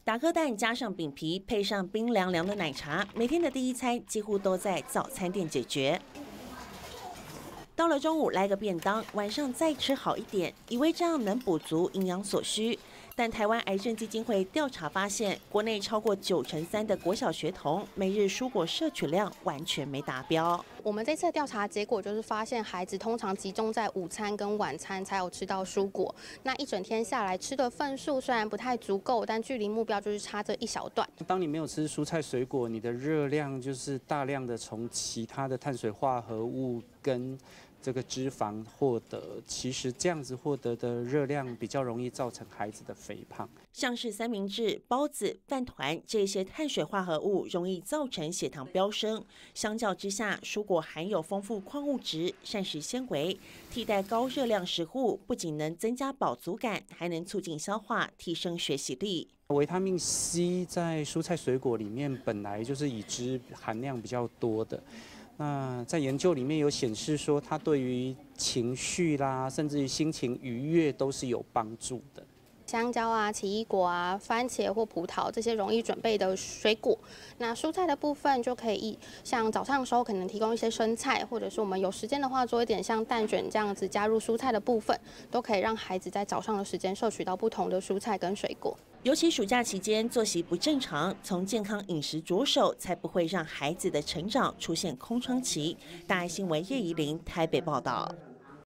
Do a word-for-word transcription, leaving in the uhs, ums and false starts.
打颗蛋加上饼皮，配上冰凉凉的奶茶，每天的第一餐几乎都在早餐店解决。到了中午来个便当，晚上再吃好一点，以为这样能补足营养所需。但台湾癌症基金会调查发现，国内超过九成三的国小学童每日蔬果摄取量完全没达标。 我们这次的调查结果就是发现，孩子通常集中在午餐跟晚餐才有吃到蔬果，那一整天下来吃的份数虽然不太足够，但距离目标就是差这一小段。 当你没有吃蔬菜水果，你的热量就是大量的从其他的碳水化合物跟这个脂肪获得，其实这样子获得的热量比较容易造成孩子的肥胖。 像是三明治、包子、饭团这些碳水化合物容易造成血糖飙升。相较之下，蔬果含有丰富矿物质、膳食纤维，替代高热量食物，不仅能增加饱足感，还能促进消化，提升学习力。 维他命 C 在蔬菜水果里面本来就是已知含量比较多的。那在研究里面有显示说，它对于情绪啦，甚至于心情愉悦都是有帮助的。 香蕉啊、奇异果啊、番茄或葡萄这些容易准备的水果，那蔬菜的部分就可以像早上的时候可能提供一些生菜，或者是我们有时间的话做一点像蛋卷这样子加入蔬菜的部分，都可以让孩子在早上的时间摄取到不同的蔬菜跟水果。 尤其暑假期间作息不正常，从健康饮食着手，才不会让孩子的成长出现空窗期。大爱新闻叶怡玲台北报道。